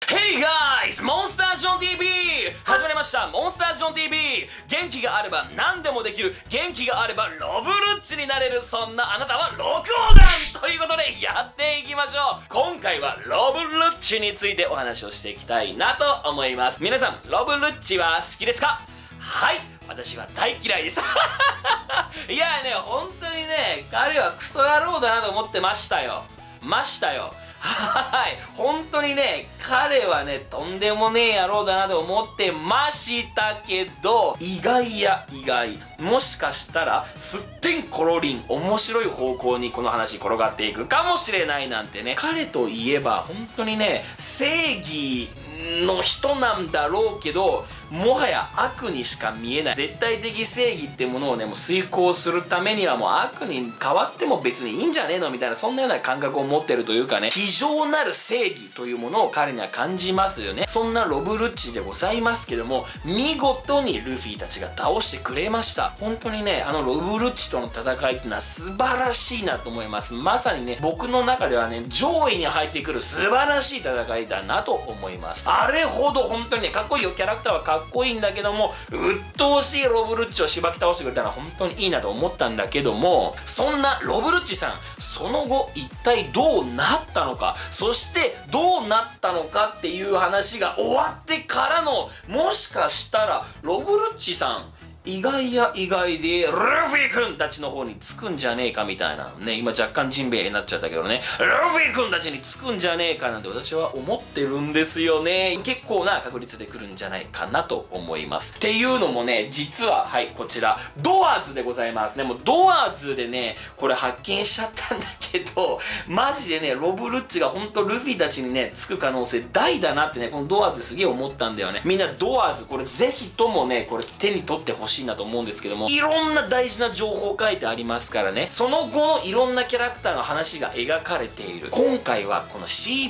Hey guys! モンスタージョン TV! 始まりましたモンスタージョン TV! 元気があれば何でもできる、元気があればロブルッチになれる、そんなあなたは6号弾ということでやっていきましょう。今回はロブルッチについてお話をしていきたいなと思います。皆さん、ロブルッチは好きですか？はい、私は大嫌いです。いやね、本当にね、彼はクソ野郎だなと思ってましたよ。はい。本当にね、彼はね、とんでもねえ野郎だなと思ってましたけど、意外や意外。もしかしたら、すってんころりん、面白い方向にこの話転がっていくかもしれないなんてね。彼といえば、本当にね、正義の人なんだろうけど、もはや悪にしか見えない。絶対的正義ってものをね、もう遂行するためにはもう悪に変わっても別にいいんじゃねえのみたいな、そんなような感覚を持ってるというかね、非常なる正義というものを彼には感じますよね。そんなロブルッチでございますけども、見事にルフィたちが倒してくれました。本当にね、ロブルッチとの戦いっていうのは素晴らしいなと思います。まさにね、僕の中ではね、上位に入ってくる素晴らしい戦いだなと思います。あれほど本当にね、かっこいいよ、キャラクターはかっこいいんだけども、鬱陶しいロブルッチをしばき倒してくれたら本当にいいなと思ったんだけども、そんなロブルッチさん、その後一体どうなったのか、そしてどうなったのかっていう話が終わってからの、もしかしたらロブルッチさん意外や意外でルフィ君たちの方につくんじゃねえかみたいなね、今若干ジンベエになっちゃったけどね、ルフィ君たちにつくんじゃねえかなんて私は思ってるんですよね。結構な確率で来るんじゃないかなと思います。っていうのもね、実ははい、こちらドアーズでございますね。もうドアーズでね、これ発見しちゃったんだけど、マジでね、ロブルッチがほんとルフィたちにね、つく可能性大だなってね、このドアーズすげえ思ったんだよね。みんなドアーズこれぜひともね、これ手に取ってほしいなと思うんですけども、いろんな大事な情報書いてありますからね、その後のいろんなキャラクターの話が描かれている。今回はこの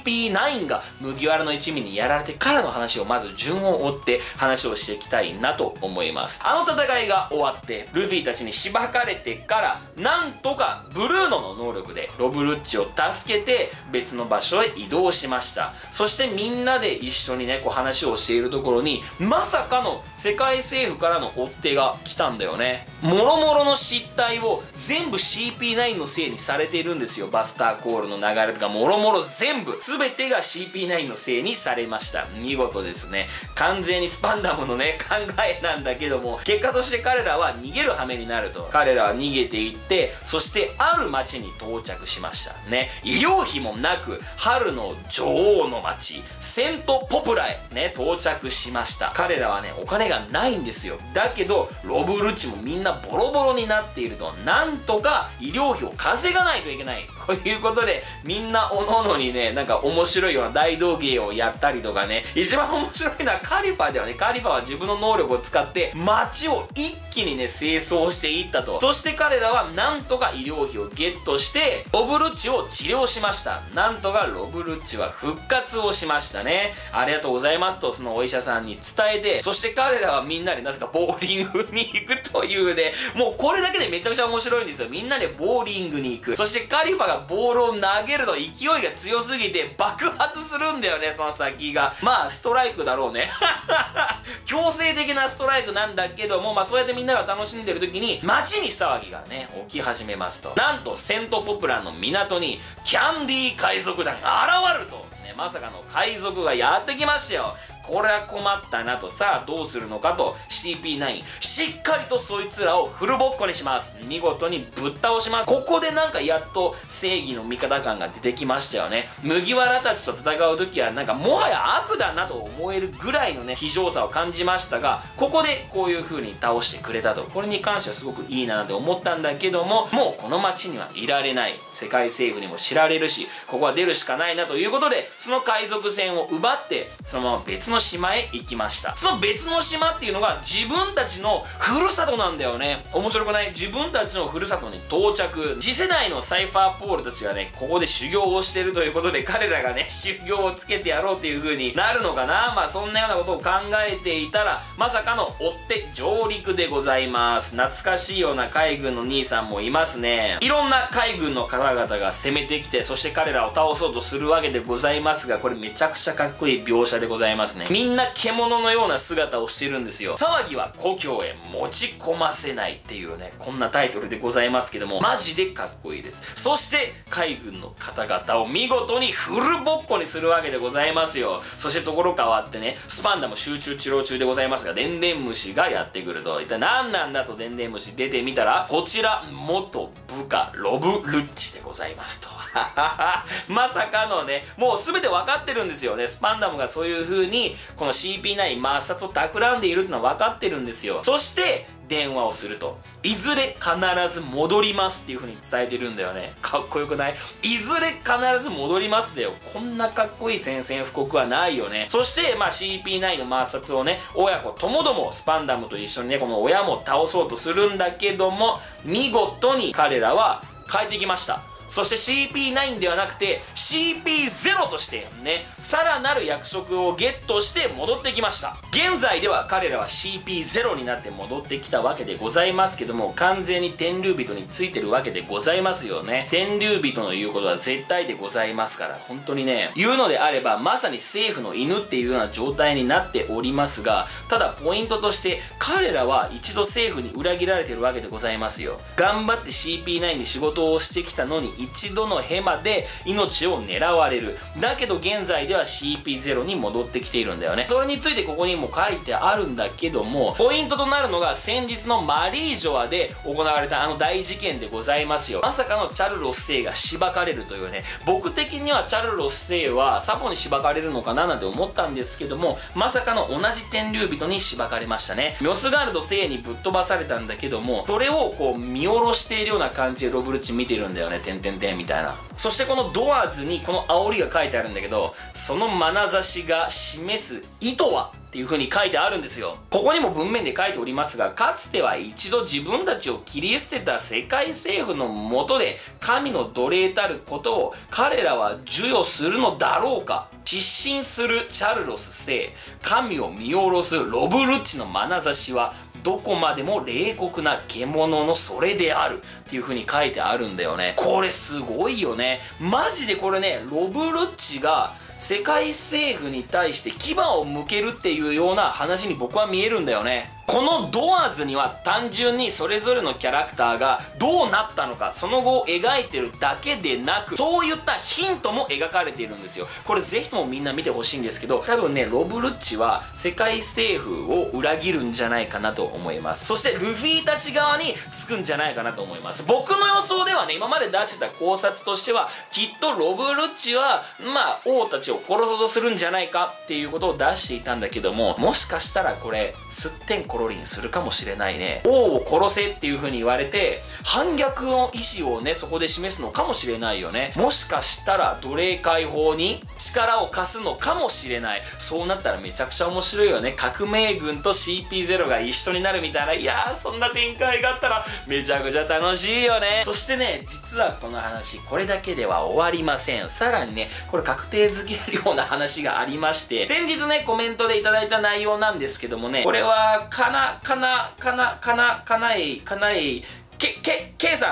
CP9 が麦わらの一味にやられてからの話をまず順を追って話をしていきたいなと思います。あの戦いが終わってルフィたちにしばかれてから、なんとかブルーノの能力でロブルッチを助けて別の場所へ移動しました。そしてみんなで一緒にね、こう話をしているところに、まさかの世界政府からの追っ手が来たんだよね。もろもろの失態を全部 CP9 のせいにされているんですよ。バスターコールの流れとかもろもろ全てが CP9 のせいにされました。見事ですね。完全にスパンダムのね、考えなんだけども、結果として彼らは逃げる羽目になると。彼らは逃げていって、そしてある町に到着しましたね。医療費もなく春の女王の町セントポプラへね、到着しました。彼らはね、お金がないんですよ。だけどロブルッチもみんなボロボロになっていると、なんとか医療費を稼がないといけないということで、みんなおのおのにね、なんか面白いような大道芸をやったりとかね、一番面白いのはカリファではね、カリファは自分の能力を使って街を一気にね、清掃していったと。そして彼らはなんとか医療費をゲットしてロブルッチを治療しました。なんとかロブルッチは復活をしましたね。ありがとうございますとそのお医者さんに伝えて、そして彼らはみんなでなぜかボーリングに行くというね、もうこれだけでめちゃくちゃ面白いんですよ。みんなでボーリングに行く。そしてカリファがボールを投げると勢いが強すぎて爆発するんだよね、その先が。まあストライクだろうね。強制的なストライクなんだけども、まあそうやってみんなが楽しんでる時に街に騒ぎがね、起き始めますと。なんとセントポプラの港にキャンディー海賊団が現ると。ね、まさかの海賊がやってきましたよ。これは困ったなと。さあどうするのかと CP9 しっかりとそいつらをフルボッコにします。見事にぶっ倒します。ここでなんかやっと正義の味方感が出てきましたよね。麦わらたちと戦う時はなんかもはや悪だなと思えるぐらいのね、非常さを感じましたが、ここでこういう風に倒してくれたと。これに関してはすごくいいなって思ったんだけども、もうこの街にはいられない。世界政府にも知られるし、ここは出るしかないなということで、その海賊船を奪ってそのまま別の島へ行きました。その別の島っていうのが自分たちのふるさとなんだよね。面白くない？自分たちのふるさとに到着。次世代のサイファーポールたちがね、ここで修行をしてるということで、彼らがね、修行をつけてやろうっていう風になるのかな。まあそんなようなことを考えていたら、まさかの追って上陸でございます。懐かしいような海軍の兄さんもいますね。いろんな海軍の方々が攻めてきて、そして彼らを倒そうとするわけでございますが、これめちゃくちゃかっこいい描写でございますね。みんな獣のような姿をしてるんですよ。騒ぎは故郷へ持ち込ませないっていうね、こんなタイトルでございますけども、マジでかっこいいです。そして海軍の方々を見事にフルボッコにするわけでございますよ。そしてところ変わってね、スパンダも集中治療中でございますが、でんでん虫がやってくると。一体何なんだとでんでん虫出てみたら、こちら元部下ロブ・ルッチでございますと。まさかのね、もう全て分かってるんですよね。スパンダムがそういう風にこの CP9 抹殺を企んでいるってのは分かってるんですよ。そして電話をすると、いずれ必ず戻りますっていう風に伝えてるんだよね。かっこよくない？いずれ必ず戻りますだよ。こんなかっこいい宣戦布告はないよね。そしてまあ CP9 の抹殺をね、親子ともどもスパンダムと一緒にね、この親も倒そうとするんだけども、見事に彼らは帰ってきました。そして CP9 ではなくて CP0 としてね、さらなる役職をゲットして戻ってきました。現在では彼らは CP0 になって戻ってきたわけでございますけども、完全に天竜人についてるわけでございますよね。天竜人の言うことは絶対でございますから、本当にね、言うのであればまさに政府の犬っていうような状態になっておりますが、ただポイントとして彼らは一度政府に裏切られてるわけでございますよ。頑張って CP9 に仕事をしてきたのに一度のヘマで命を狙われる。だけど現在では CP0 に戻ってきているんだよね。それについてここにも書いてあるんだけども、ポイントとなるのが先日のマリージョアで行われたあの大事件でございますよ。まさかのチャルロス星がしばかれるというね、僕的にはチャルロス星はサボにしばかれるのかななんて思ったんですけども、まさかの同じ天竜人にしばかれましたね。ミョスガルド星にぶっ飛ばされたんだけども、それをこう見下ろしているような感じでロブルッチ見てるんだよね。てんてんてんみたいな。そしてこのドアーズにこの煽りが書いてあるんだけど、その眼差しが示す意図はっていう風に書いてあるんですよ。ここにも文面で書いておりますが、かつては一度自分たちを切り捨てた世界政府の下で神の奴隷たることを彼らは授与するのだろうか。失神するチャルロス星、神を見下ろすロブルッチの眼差しはどこまでも冷酷な獣のそれであるっていう風に書いてあるんだよね。これすごいよね。マジでこれね、ロブルッチが世界政府に対して牙を向けるっていうような話に僕は見えるんだよね。このドアーズには単純にそれぞれのキャラクターがどうなったのか、その後を描いてるだけでなく、そういったヒントも描かれているんですよ。これぜひともみんな見てほしいんですけど、多分ね、ロブルッチは世界政府を裏切るんじゃないかなと思います。そしてルフィたち側につくんじゃないかなと思います。僕の予想ではね、今まで出してた考察としては、きっとロブルッチはまあ王たちを殺そうとするんじゃないかっていうことを出していたんだけども、もしかしたらこれすってんころりんするかもしれないね。王を殺せっていう風に言われて反逆の意思をね、そこで示すのかもしれないよね。もしかしたら奴隷解放に力を貸すのかもしれない。そうなったらめちゃくちゃ面白いよね。革命軍と CP0 が一緒になるみたいな、いやー、そんな展開があったらめちゃくちゃ楽しいよね。そしてね、実はこの話これだけでは終わりません。さらにね、これ確定づけるような話がありまして、先日ねコメントでいただいた内容なんですけどもね、これはケン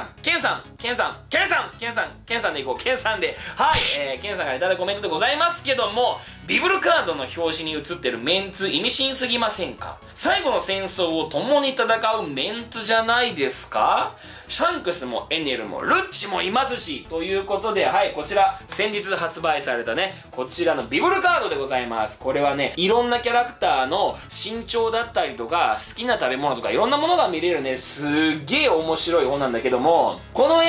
さんでいこう。ケンさんで、はい、ケンさんからいただいたコメントでございますけども、ビブルカードの表紙に写ってるメンツ意味深すぎませんか？最後の戦争を共に戦うメンツじゃないですか？シャンクスもエネルもルッチもいますし、ということで、はい、こちら先日発売されたね、こちらのビブルカードでございます。これはね、いろんなキャラクターの身長だったりとか好きな食べ物とかいろんなものが見れるね、すっげえ面白い本なんだけども、この絵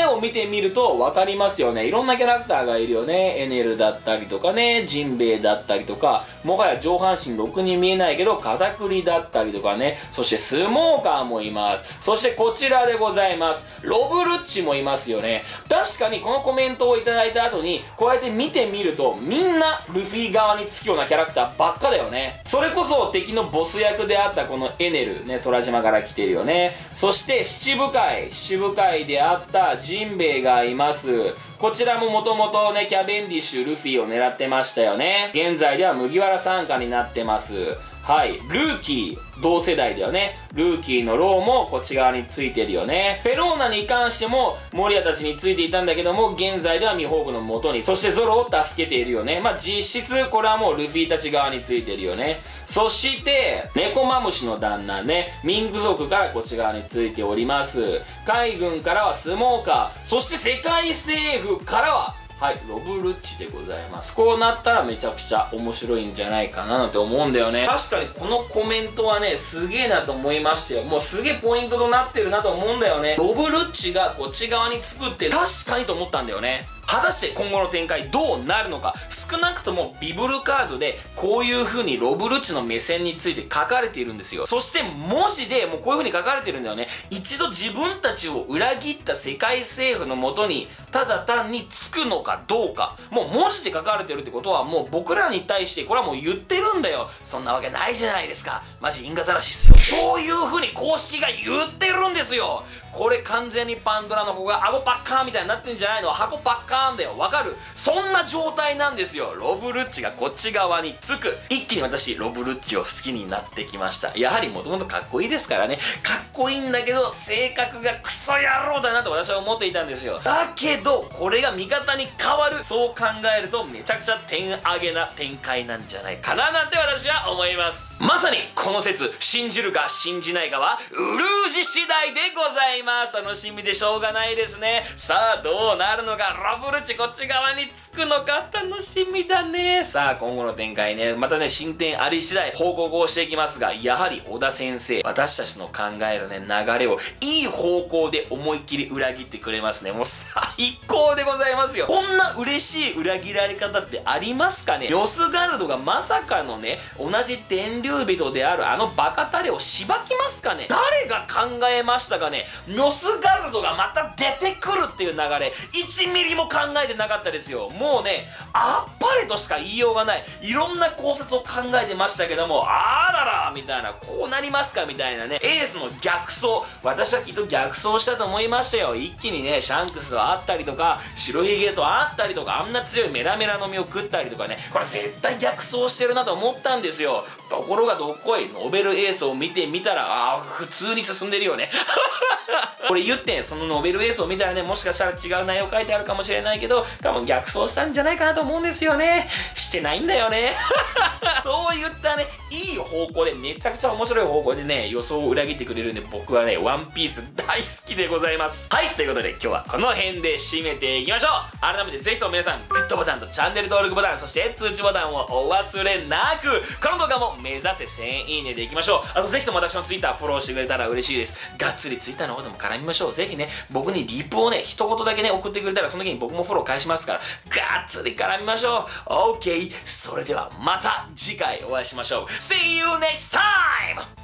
絵を見てみると分かりますよね。いろんなキャラクターがいるよね。エネルだったりとかね、ジンベエだったりとか、もはや上半身ろくに見えないけど、カタクリだったりとかね、そしてスモーカーもいます。そしてこちらでございます。ロブルッチもいますよね。確かにこのコメントをいただいた後に、こうやって見てみると、みんなルフィ側につくようなキャラクターばっかだよね。それこそ敵のボス役であったこのエネルね、空島から来てるよね。そして七部会であったジンベエがいます。こちらももともとね、キャベンディッシュ、ルフィを狙ってましたよね。現在では麦わら傘下になってます。はい。ルーキー、同世代だよね。ルーキーのローもこっち側についてるよね。ペローナに関しても、モリアたちについていたんだけども、現在ではミホークの元に、そしてゾロを助けているよね。まあ、実質、これはもうルフィたち側についてるよね。そして、猫マムシの旦那ね、ミング族からこっち側についております。海軍からはスモーカー、そして世界政府からは、はい、ロブルッチでございます。こうなったらめちゃくちゃ面白いんじゃないかななんて思うんだよね。確かにこのコメントはね、すげえなと思いましたよ。もうすげえポイントとなってるなと思うんだよね。ロブルッチがこっち側につくって確かにと思ったんだよね。果たして今後の展開どうなるのか。少なくともビブルカードでこういう風にロブルッチの目線について書かれているんですよ。そして文字でもうこういう風に書かれてるんだよね。一度自分たちを裏切った世界政府のもとにただ単につくのかどうか。もう文字で書かれてるってことはもう僕らに対してこれはもう言ってるんだよ。そんなわけないじゃないですか。マジ因果ざらしっすよ。こういう風に公式が言ってるんですよ。これ完全にパンドラの子が顎パッカーンみたいになってんじゃないの。箱パッカーンだよ。わかる？そんな状態なんですよ。ロブルッチがこっち側につく。一気に私ロブルッチを好きになってきました。やはりもともとかっこいいですからね。かっこいいんだけど性格がクソ野郎だなと私は思っていたんですよ。だけどこれが味方に変わる。そう考えるとめちゃくちゃ点上げな展開なんじゃないかななんて私は思います。まさにこの説信じるか信じないかはウルージ次第でございます。楽しみでしょうがないですね。さあどうなるのか。ロブルッチこっち側につくのか楽しみだね。さあ今後の展開ね、またね進展あり次第報告をしていきますが、やはり小田先生私たちの考えるね流れをいい方向で思いっきり裏切ってくれますね。もう最高でございますよ。こんな嬉しい裏切られ方ってありますかね。ヨスガルドがまさかのね同じ天竜人であるあのバカタレをしばきますかね。誰が考えましたかね。ヨスガルドがまた出てくるっていう流れ1ミリも考えてなかったですよ。もうねあっぱれとしか言いようがない。いろんな考察を考えてましたけども、あららみたいな、こうなりますかみたいなね。エースの逆走、私はきっと逆走したと思いましたよ。一気にねシャンクスと会ったりとか白ひげと会ったりとか、あんな強いメラメラの実を食ったりとかね、これ絶対逆走してるなと思ったんですよ。ところがどっこいノーベルエースを見てみたら普通に進んでるよねこれ言ってそのノーベルエースを見たらね、もしかしたら違う内容書いてあるかもしれないけど、多分逆走したんじゃないかなと思うんですよね。してないんだよねそういったねいい方向でめちゃくちゃ面白い方向でね予想を裏切ってくれるんで、僕はねワンピース大好きでございます。はい、ということで今日はこの辺で締めていきましょう。改めてぜひとも皆さんグッドボタンとチャンネル登録ボタン、そして通知ボタンをお忘れなく。この動画も目指せ1000いいねでいきましょう。あとぜひとも私の Twitter フォローしてくれたら嬉しいです。がっつり Twitter の方でも絡みましょう。ぜひね僕にリプをね一言だけね送ってくれたら、その時に僕もフォロー返しますから、がっつり絡みましょう。 OK、 それではまた次回お会いしましょう。See you next time!